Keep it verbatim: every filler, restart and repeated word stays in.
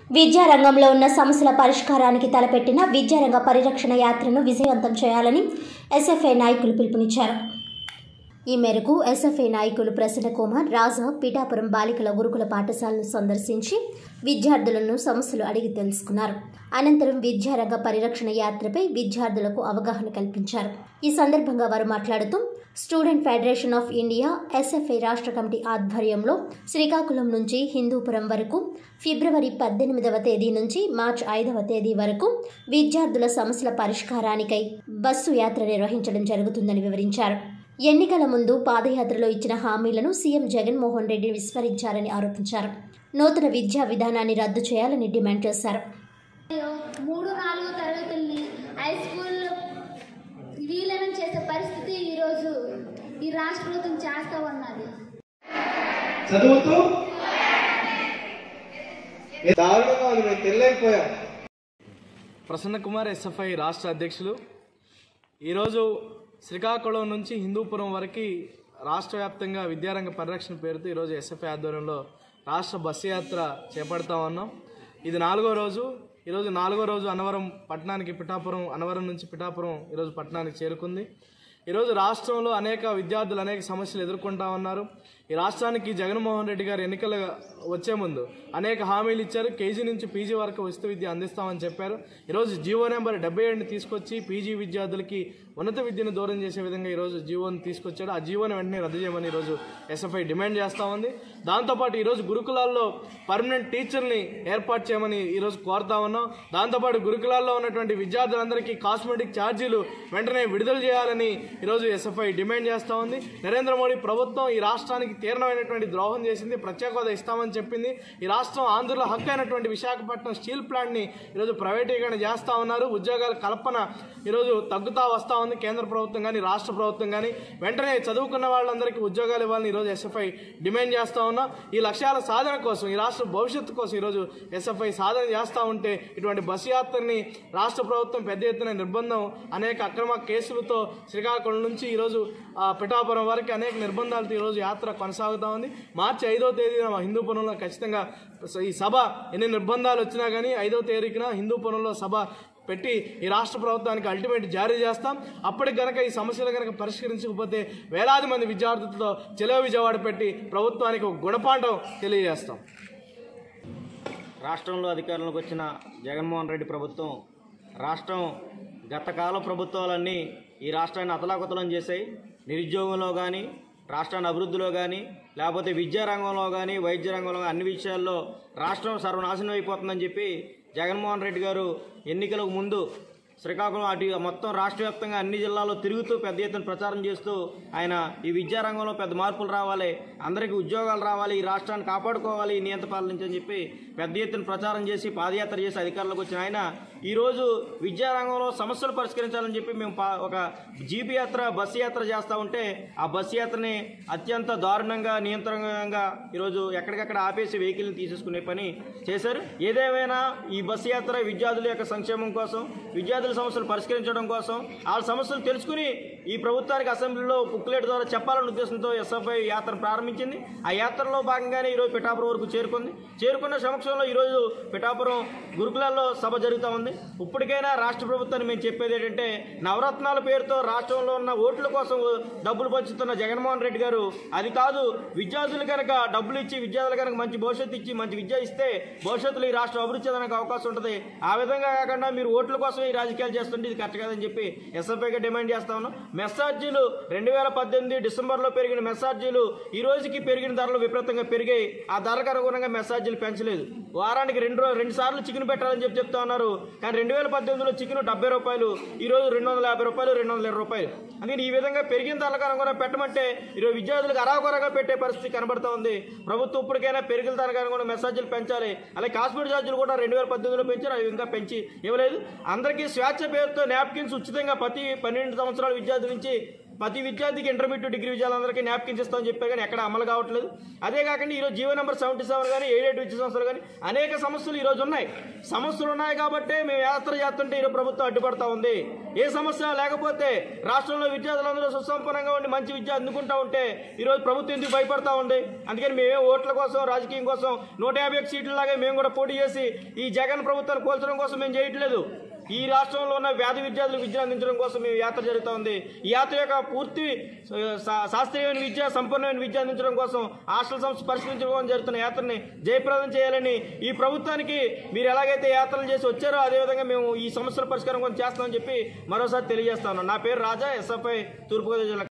విద్యారంగంలో ఉన్న సమస్యల పరిష్కారానికి తలపెట్టిన విద్యారంగ పరిరక్షణ యాత్రను విజయవంతం చేయాలని ఎస్ఎఫ్ఐ నాయకులు పిలుపునిచ్చారు. ఈ మేరకు ఎస్ఎఫ్ఐ నాయకులు ప్రసన్న కుమార్ రాజా పిఠాపురం బాలికల గురుకుల పాఠశాలను సందర్శించి విద్యార్థులను సమస్యలు అడిగి తెలుసుకున్నారు. అనంతరం విద్యారంగ పరిరక్షణ యాత్రపై విద్యార్థులకు అవగాహన కల్పించారు. ఈ సందర్భంగా వారు మాట్లాడుతూ student federation of India SFI రాష్ట్ర కమిటీ ఆధ్వర్యంలో శ్రీకాకుళం నుంచి హిందూపురం వరకు ఫిబ్రవరి పద్దెనిమిదవ తేదీ నుంచి మార్చి ఐదవ తేదీ వరకు విద్యార్థుల సమస్యల పరిష్కారానికై బస్సు యాత్ర నిర్వహించడం జరుగుతుందని వివరించారు. ఎన్నికల ముందు పాదయాత్రలో ఇచ్చిన హామీలను సీఎం జగన్మోహన్ రెడ్డి విస్మరించారని ఆరోపించారు. నూతన విద్యా విధానాన్ని రద్దు చేయాలని డిమాండ్ చేశారు. మూడు నాలుగు తరగతుల్ని హై స్కూల్లో విలీనం చేసే పరిస్థితి ఈరోజు ఈ రాష్ట్ర ప్రభుత్వం చేస్తా ఉన్నది. చదువుతూ తెల్లైపోయాం. ప్రసన్న కుమార్ ఎస్ఎఫ్ఐ రాష్ట్ర అధ్యక్షులు. ఈరోజు శ్రీకాకుళం నుంచి హిందూపురం వరకు రాష్ట్ర వ్యాప్తంగా విద్యారంగ పరిరక్షణ పేరుతో ఈరోజు ఎస్ఎఫ్ఐ ఆధ్వర్యంలో రాష్ట్ర బస్సు యాత్ర చేపడతా ఉన్నాం. ఇది నాలుగో రోజు. ఈరోజు నాలుగో రోజు అన్నవరం పట్టణానికి పిఠాపురం అన్నవరం నుంచి పిఠాపురం ఈరోజు పట్టణానికి చేరుకుంది. ఈరోజు రాష్ట్రంలో అనేక విద్యార్థులు అనేక సమస్యలు ఎదుర్కొంటా ఉన్నారు. ఈ రాష్ట్రానికి జగన్మోహన్ రెడ్డి గారు ఎన్నికలు వచ్చే ముందు అనేక హామీలు ఇచ్చారు. కేజీ నుంచి పీజీ వరకు ఉచిత విద్య అందిస్తామని చెప్పారు. ఈరోజు జీవో నెంబర్ డెబ్బై ఏడుని తీసుకొచ్చి పీజీ విద్యార్థులకి ఉన్నత విద్యను దూరం చేసే విధంగా ఈరోజు జీవోని తీసుకొచ్చాడు. ఆ జీవోని వెంటనే రద్దు చేయమని ఈరోజు ఎస్ఎఫ్ఐ డిమాండ్ చేస్తూ ఉంది. దాంతోపాటు ఈరోజు గురుకులాల్లో పర్మనెంట్ టీచర్ని ఏర్పాటు చేయమని ఈరోజు కోరుతా ఉన్నాం. దాంతోపాటు గురుకులాల్లో ఉన్నటువంటి విద్యార్థులందరికీ కాస్మెటిక్ ఛార్జీలు వెంటనే విడుదల చేయాలని ఈరోజు ఎస్ఎఫ్ఐ డిమాండ్ చేస్తూ ఉంది. నరేంద్ర మోడీ ప్రభుత్వం ఈ రాష్ట్రానికి తీవ్రమైనటువంటి ద్రోహం చేసింది. ప్రత్యేక హోదా ఇస్తామని చెప్పింది. ఈ రాష్ట్రం ఆంధ్రలో హక్కు అయినటువంటి విశాఖపట్నం స్టీల్ ప్లాంట్ని ఈరోజు ప్రైవేటీకరణ చేస్తూ ఉన్నారు. ఉద్యోగాల కల్పన ఈరోజు తగ్గుతా వస్తూ ఉంది. కేంద్ర ప్రభుత్వం కానీ రాష్ట్ర ప్రభుత్వం కానీ వెంటనే చదువుకున్న వాళ్ళందరికీ ఉద్యోగాలు ఇవ్వాలని ఈరోజు ఎస్ఎఫ్ఐ డిమాండ్ చేస్తూ ఉన్నాం. ఈ లక్ష్యాల సాధన కోసం ఈ రాష్ట్ర భవిష్యత్తు కోసం ఈరోజు ఎస్ఎఫ్ఐ సాధన చేస్తూ ఉంటే ఇటువంటి బస్సు యాత్రని రాష్ట్ర ప్రభుత్వం పెద్ద ఎత్తున నిర్బంధం అనేక అక్రమ కేసులతో శ్రీకాకుళం నుంచి ఈరోజు పిఠాపురం వరకు అనేక నిర్బంధాలతో ఈరోజు యాత్ర కొనసాగుతూ ఉంది. మార్చి ఐదో తేదీన హిందూపురంలో ఖచ్చితంగా ఈ సభ ఎన్ని నిర్బంధాలు వచ్చినా కానీ ఐదో తేదీన హిందూపురంలో సభ పెట్టి ఈ రాష్ట్ర ప్రభుత్వానికి అల్టిమేట్ జారీ చేస్తాం. అప్పటికి కనుక ఈ సమస్యలు కనుక పరిష్కరించకపోతే వేలాది మంది విద్యార్థులతో చెలో విజయవాడ పెట్టి ప్రభుత్వానికి ఒక గుణపాఠం తెలియజేస్తాం. రాష్ట్రంలో అధికారంలోకి వచ్చిన జగన్మోహన్ రెడ్డి ప్రభుత్వం రాష్ట్రం గత కాల ప్రభుత్వాలన్నీ ఈ రాష్ట్రాన్ని అతలాకుతలం చేశాయి. నిరుద్యోగంలో కానీ రాష్ట్రాన్ని అభివృద్ధిలో కానీ లేకపోతే విద్యారంగంలో కానీ వైద్య రంగంలో అన్ని విషయాల్లో రాష్ట్రం సర్వనాశనం అయిపోతుందని చెప్పి జగన్మోహన్ రెడ్డి గారు ఎన్నికలకు ముందు శ్రీకాకుళం అటు మొత్తం రాష్ట్ర వ్యాప్తంగా అన్ని జిల్లాల్లో తిరుగుతూ పెద్ద ఎత్తున ప్రచారం చేస్తూ ఆయన ఈ విద్యారంగంలో పెద్ద మార్పులు రావాలి, అందరికీ ఉద్యోగాలు రావాలి, ఈ రాష్ట్రాన్ని కాపాడుకోవాలి, నియంత పాలన నుంచి అని చెప్పి పెద్ద ఎత్తున ప్రచారం చేసి పాదయాత్ర చేసి అధికారంలోకి వచ్చిన ఆయన ఈరోజు విద్యారంగంలో సమస్యలు పరిష్కరించాలని చెప్పి మేము ఒక జీపీ యాత్ర బస్సు యాత్ర చేస్తూ ఉంటే ఆ బస్సు యాత్రని అత్యంత దారుణంగా నియంత్రణంగా ఈరోజు ఎక్కడికక్కడ ఆపేసి వెహికల్ని తీసేసుకునే పని చేశారు. ఏదేమైనా ఈ బస్సు యాత్ర విద్యార్థుల యొక్క సంక్షేమం కోసం, విద్యార్థుల సమస్యలు పరిష్కరించడం కోసం, ఆ సమస్యలు తెలుసుకుని ఈ ప్రభుత్వానికి అసెంబ్లీలో బుక్లెట్ ద్వారా చెప్పాలన్న ఉద్దేశంతో ఎస్ఎఫ్ఐ యాత్ర ప్రారంభించింది. ఆ యాత్రలో భాగంగానే ఈరోజు పిఠాపురం వరకు చేరుకుంది. చేరుకున్న సమక్షంలో ఈరోజు పిఠాపురం గురుకులాల్లో సభ జరుగుతూ ఉంది. ఇప్పటికైనా రాష్ట్ర ప్రభుత్వాన్ని మేము చెప్పేది ఏంటంటే నవరత్నాల పేరుతో రాష్ట్రంలో ఉన్న ఓట్ల కోసం డబ్బులు పంచుతున్న జగన్మోహన్ రెడ్డి గారు అది కాదు, విద్యార్థులు కనుక డబ్బులు ఇచ్చి విద్యార్థులు కనుక మంచి భవిష్యత్తు ఇచ్చి మంచి విద్య ఇస్తే భవిష్యత్తులో ఈ రాష్ట్రం అభివృద్ధి చెందడానికి అవకాశం ఉంటుంది. ఆ విధంగా కాకుండా మీరు ఓట్ల కోసం ఈ రాజకీయాలు చేస్తుంటే ఇది కరెక్ట్ కాదని చెప్పి ఎస్ఎఫ్ఐగా డిమాండ్ చేస్తా ఉన్నాం. మెస్సార్జీలు రెండు వేల పద్దెనిమిది డిసెంబర్లో పెరిగిన మెస్సార్జీలు ఈ రోజుకి పెరిగిన ధరలు విపరీతంగా పెరిగాయి. ఆ ధరకు అనుగుణంగా మెస్సార్జీలు పెంచలేదు. వారానికి రెండు రెండు సార్లు చికెన్ పెట్టాలని చెప్పి చెప్తా ఉన్నారు. కానీ రెండు వేల పద్దెనిమిదిలో చికెన్ డెబ్బై రూపాయలు, ఈరోజు రెండు వందల యాభై రూపాయలు రెండు వందల ఇరవై రూపాయలు అందుకని ఈ విధంగా పెరిగిన ధరలకు అనుగుణంగా పెట్టమంటే ఈరోజు విద్యార్థులకు అరాకొరగా పెట్టే పరిస్థితి కనబడుతూ ఉంది. ప్రభుత్వం ఇప్పటికైనా పెరిగిన ధరకు అనుగుణంగా మెస్సార్జీలు పెంచాలి. అలాగే కాస్మెటిక్ ఛార్జీలు కూడా రెండు వేల పద్దెనిమిదిలో పెంచారు, అవి ఇంకా పెంచి ఇవ్వలేదు. అందరికీ స్వేచ్ఛ పేరుతో నాప్కిన్స్ ఉచితంగా ప్రతి పన్నెండు సంవత్సరాల విద్యార్థి నుంచి ప్రతి విద్యార్థికి ఇంటర్మీడియట్ డిగ్రీ విద్యార్థులందరికీ న్యాప్కిన్స్ ఇస్తామని చెప్పారు, కానీ ఎక్కడ అమలు కావట్లేదు. అదే కాకుండా ఈరోజు జీవో నెంబర్ సెవెంటీ సెవెన్ కానీ ఎయిడెడ్ విద్యా సంస్థలు కానీ అనేక సమస్యలు ఈరోజు ఉన్నాయి. సమస్యలు ఉన్నాయి కాబట్టి మేము యాత్ర చేస్తుంటే ఈరోజు ప్రభుత్వం అడ్డుపడతా ఉంది. ఏ సమస్య లేకపోతే రాష్ట్రంలో విద్యార్థులందరూ సుసంపన్నంగా ఉండి మంచి విద్య అందుకుంటా ఉంటే ఈరోజు ప్రభుత్వం ఎందుకు భయపడతా ఉంది? అందుకని మేమే ఓట్ల కోసం రాజకీయం కోసం నూట యాభై ఒక సీట్లలాగా మేము కూడా పోటీ చేసి ఈ జగన్ ప్రభుత్వాన్ని కోల్చడం కోసం మేము చేయట్లేదు. ఈ రాష్ట్రంలో ఉన్న వ్యాధి విద్యార్థులకు విద్య అందించడం కోసం మేము యాత్ర జరుగుతూ ఉంది. ఈ యాత్ర యొక్క పూర్తి శాస్త్రీయమైన విద్య సంపూర్ణమైన విద్య అందించడం కోసం హాస్టల్ సంస్థ పరిష్కరించడం జరుగుతున్న యాత్రని జయప్రదం చేయాలని ఈ ప్రభుత్వానికి మీరు ఎలాగైతే యాత్రలు చేసి వచ్చారో అదేవిధంగా మేము ఈ సమస్యల పరిష్కారం కోసం చేస్తామని చెప్పి మరోసారి తెలియజేస్తాను. నా పేరు రాజా, ఎస్ఎఫ్ఐ తూర్పుగోదావరి జిల్లా.